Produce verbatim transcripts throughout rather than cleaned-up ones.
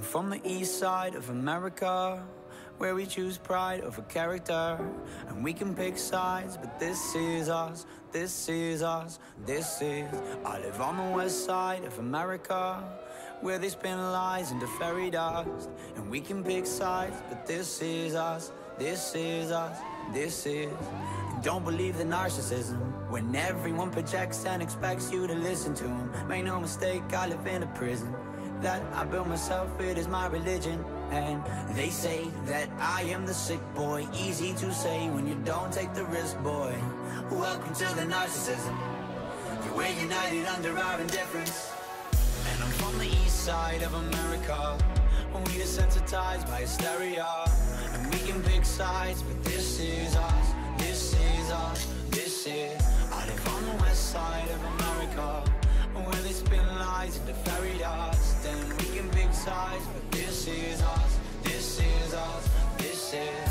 from the east side of America, where we choose pride over character. And we can pick sides, but this is us, this is us, this is. I live on the west side of America, where they spin lies into fairy dust. And we can pick sides, but this is us, this is us, this is. And don't believe the narcissism, when everyone projects and expects you to listen to them. Make no mistake, I live in a prison that I built myself, it is my religion. And they say that I am the sick boy, easy to say when you don't take the risk, boy. Welcome to the narcissism, we're united under our indifference. And I'm from the east side of America, we desensitized by hysteria. And we can pick sides, but this is us, this is us, this is. I live on the west side of America, where they spin lies into fairy dust. And we can pick sides, but this is us, this is us, this is.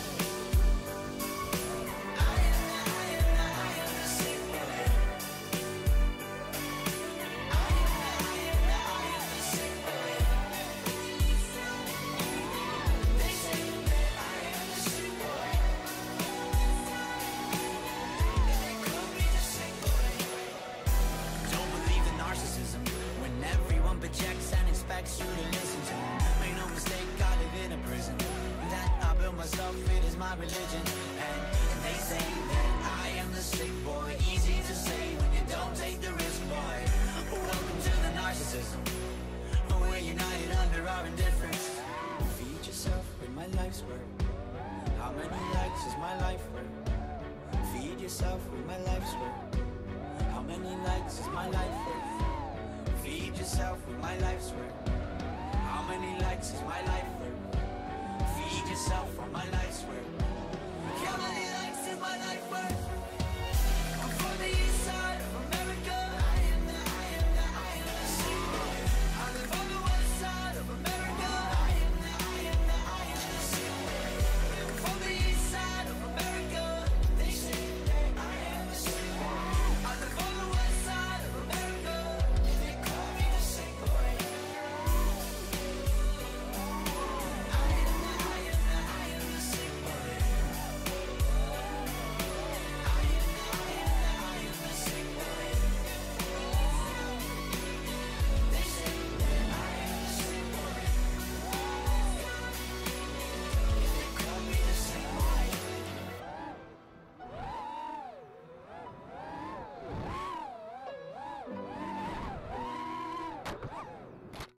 Projects and expects you to listen to him. Make no mistake, I live in a prison that I built myself, it is my religion. And they say that I am the sick boy, easy to say when you don't take the risk, boy. Welcome to the narcissism, we're united under our indifference. Feed yourself with my life's work. How many likes is my life worth? Feed yourself with my life's work. How many likes is my life worth? Feed yourself with my life's work. How many likes is my life worth? Feed yourself with my life's work.